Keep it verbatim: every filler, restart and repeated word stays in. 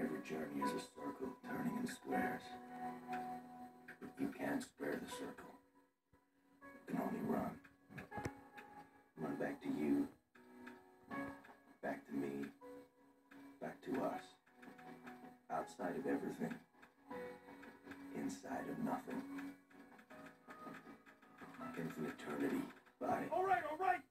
Every journey is a circle turning in squares. If you can't square the circle, you can only run. Run back to you, back to me, back to us. Outside of everything, inside of nothing. Infinite eternity. Bye. All right, all right!